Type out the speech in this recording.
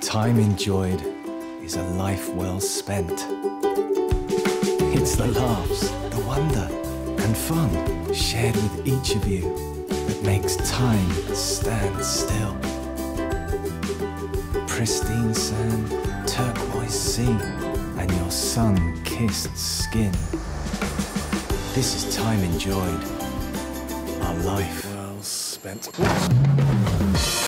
Time enjoyed is a life well spent. It's the laughs, the wonder and fun shared with each of you that makes time stand still. Pristine sand, turquoise sea and your sun-kissed skin. This is time enjoyed, our life well spent.